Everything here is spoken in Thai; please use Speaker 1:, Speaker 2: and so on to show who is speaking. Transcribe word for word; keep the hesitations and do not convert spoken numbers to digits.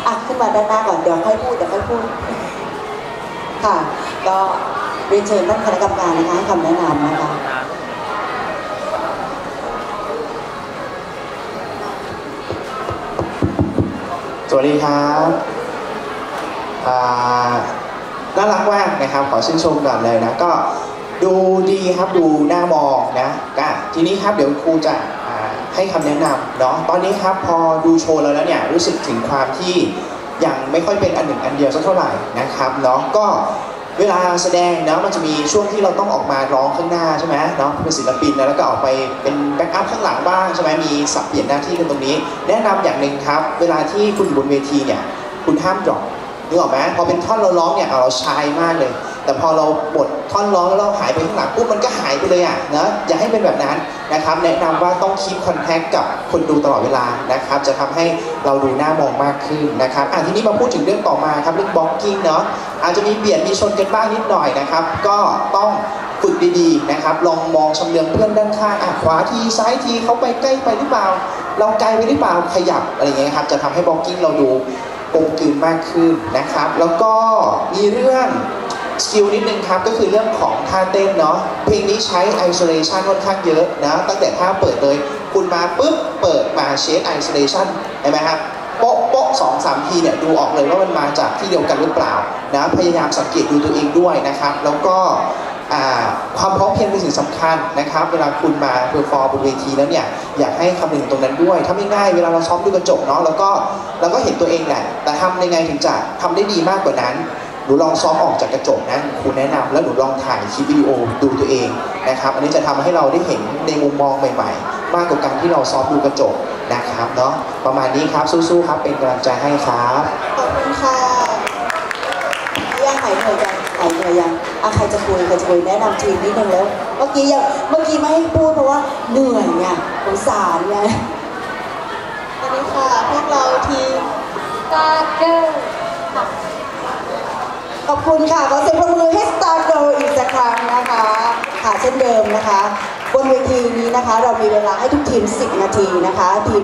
Speaker 1: อ่ะขึ้นมาด้านหน้าก่อนเดี๋ยวค่อยพูดเดี๋ยวค่อยพูดค่ะก็เรียนเชิญท่านคณะกรรมการนะคะให้คำแนะนำนะคะ
Speaker 2: สวัสดีครับน่ารักมากนะครับขอชื่นชมก่อนเลยนะก็ดูดีครับดูน่ามองนะก็ทีนี้ครับเดี๋ยวครูจะให้คำแนะนำเนาะตอนนี้ครับพอดูโชว์แล้วเนี่ยรู้สึกถึงความที่ยังไม่ค่อยเป็นอันหนึ่งอันเดียวสักเท่าไหร่นะครับเนาะก็เวลาแสดงเนาะมันจะมีช่วงที่เราต้องออกมาร้องข้างหน้าใช่ไหมเนาะเป็นศิลปินแล้วก็ออกไปเป็นแบ็กอัพข้างหลังบ้างใช่ไหมมีสับเปลี่ยนหน้าที่กันตรงนี้แนะนำอย่างหนึ่งครับเวลาที่คุณอยู่บนเวทีเนี่ยคุณห้ามดรอปนึกออกไหมพอเป็นท่อนเราร้องเนี่ยเราชายมากเลยแต่พอเราบทท่อนร้องแล้วเราหายไปข้างหลังปุ๊บมันก็หายไปเลยอ่ะนะอย่าให้เป็นแบบนั้นนะครับแนะนำว่าต้องคีปคอนแทคกับคนดูตลอดเวลานะครับจะทำให้เราดูน่ามองมากขึ้นนะครับอ่ะทีนี้มาพูดถึงเรื่องต่อมาครับเรื่องบล็อกกิ้งเนาะอาจจะมีเบียดมีชนกันบ้างนิดหน่อยนะครับก็ต้องฝึกดีๆนะครับลองมองชำเลืองเพื่อนด้านข้างอ่ะขวาทีซ้ายทีเขาไปใกล้ไปหรือเปล่าเราไกลไปหรือเปล่าขยับอะไรอย่างเงี้ยครับจะทำให้บล็อกกิ้งเราดูกลมกลืนมากขึ้นนะครับแล้วก็มีเรื่องสกิลนิดนึงครับก็คือเรื่องของท่าเต้นเนาะเพลงนี้ใช้ isolation ค่อนข้างเยอะนะตั้งแต่ท่าเปิดเลยคุณมาปุ๊บเปิดมาเชด isolation เห็นไหมครับโป๊ะโป๊ะสองสามทีเนี่ยดูออกเลยว่ามันมาจากที่เดียวกันหรือเปล่านะพยายามสังเกตดูตัวเองด้วยนะครับแล้วก็ความพร้อมเพรียงเป็นสิ่งสำคัญนะครับเวลาคุณมาเพอร์ฟอร์มบนเวทีแล้วเนี่ยอยากให้คำนึงตรงนั้นด้วยถ้าไม่ง่ายเวลาเราซ้อมดูกระจกเนาะแล้วก็เราก็เห็นตัวเองแหละแต่ทำยังไงถึงจะทำได้ดีมากกว่านั้นหนูลองซ้อมออกจากกระจกนะครูแนะนำแล้วหนูลองถ่ายคลิปวิดีโอดูตัวเองนะครับอันนี้จะทำให้เราได้เห็นในมุมมองใหม่ๆมากกว่าการที่เราซ้อมดูกระจกนะครับเนาะประมาณนี้ครับสู้ๆครับเป็นกำลังใจให้ครับ
Speaker 1: ขอบคุณค่ะยังหายเหนื่อยยังหายเหนื่อยยังอ่ะใครจะคุยใครจะคุยแนะนำทีมนิดนึงแล้วเมื่อกี้ยังเมื่อกี้ไม่ให้พูดเพราะว่าเหนื่อยไงสงสารไง
Speaker 3: สวัสดีค่ะพวกเราทีมกาเกอร์
Speaker 1: ขอบคุณค่ะขอเสียงปรบมือให้ Star Girl อีกสักครั้งนะคะค่ะเช่นเดิมนะคะบนเวทีนี้นะคะเรามีเวลาให้ทุกทีมสิบนาทีนะคะทีม